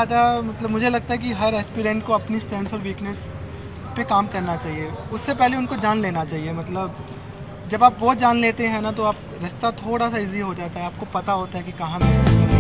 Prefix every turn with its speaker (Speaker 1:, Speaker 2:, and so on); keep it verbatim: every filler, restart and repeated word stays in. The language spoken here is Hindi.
Speaker 1: ज़्यादा मतलब मुझे लगता है कि हर एस्पिरेंट को अपनी स्ट्रेंथ्स और वीकनेस पे काम करना चाहिए। उससे पहले उनको जान लेना चाहिए। मतलब जब आप वो जान लेते हैं ना तो आप रास्ता थोड़ा सा इजी हो जाता है, आपको पता होता है कि कहाँ मेहनत करना है।